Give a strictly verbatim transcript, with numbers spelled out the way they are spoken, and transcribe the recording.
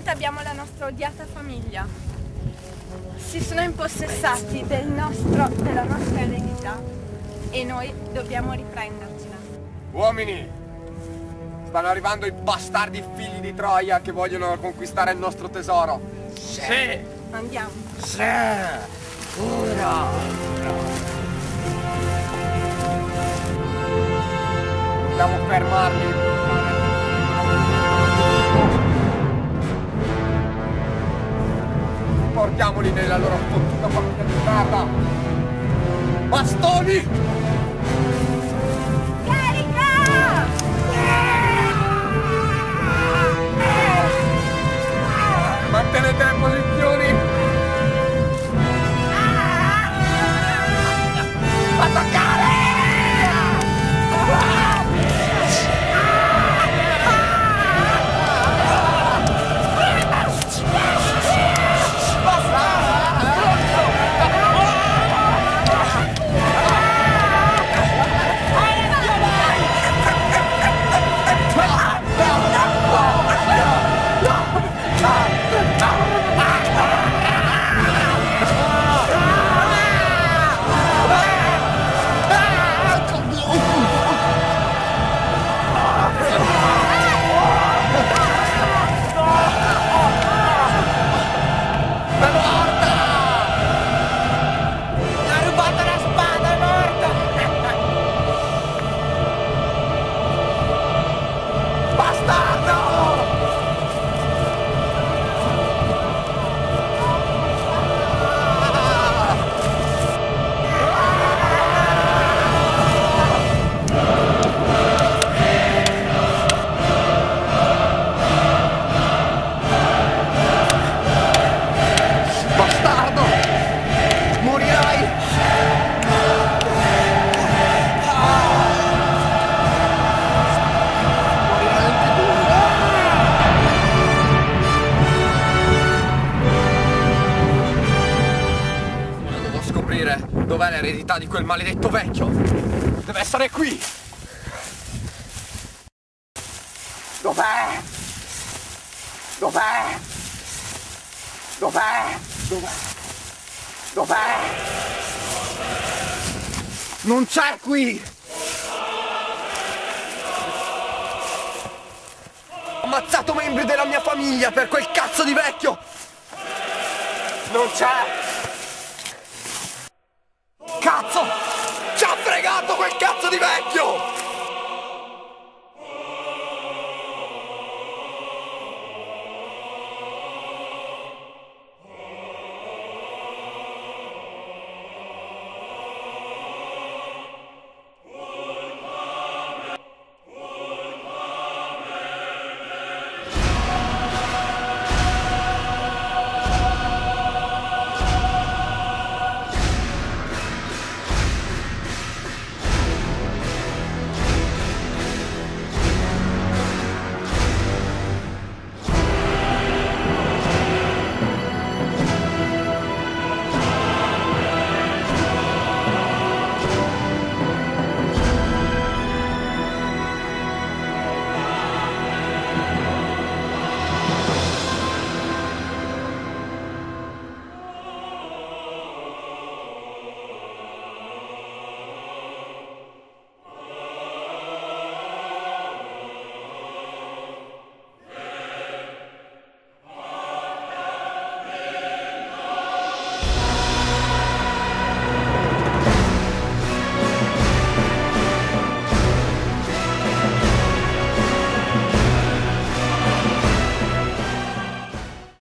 finalmente abbiamo la nostra odiata famiglia. Si sono impossessati del nostro, della nostra eredità e noi dobbiamo riprendercela. Uomini, stanno arrivando i bastardi figli di Troia che vogliono conquistare il nostro tesoro. Sì! Andiamo. Sì! Ora! Dobbiamo fermarli. Portiamoli nella loro fottuta famiglia di merda. Bastoni! Carica! Mantenete le posizioni. Attaccare! Dov'è l'eredità di quel maledetto vecchio? Deve essere qui! Dov'è? Dov'è? Dov'è? Dov'è? Dov'è? Non c'è qui! Ho ammazzato membri della mia famiglia per quel cazzo di vecchio! Non c'è! Cazzo! Ci ha fregato quel cazzo di vecchio!